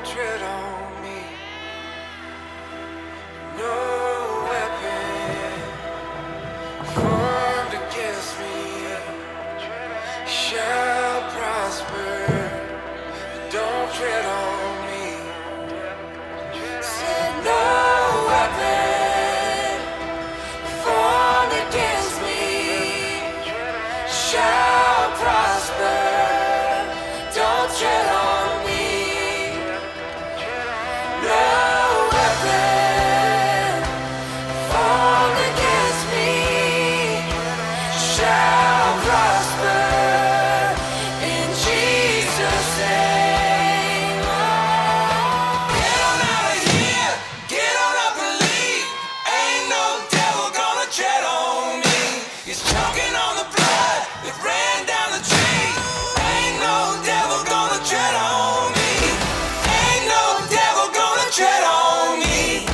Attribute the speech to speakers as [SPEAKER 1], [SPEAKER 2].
[SPEAKER 1] tread on me. No weapon formed against me shall prosper. Don't tread on me. Said no weapon formed against me shall prosper. Don't tread on me. No weapon formed against me shall prosper. In Jesus' name. Get on out of here. Get on up and leave. Ain't no devil gonna tread on me. He's choking on the blood that ran down the tree. Ain't no devil gonna tread on me. Ain't no devil gonna tread on me.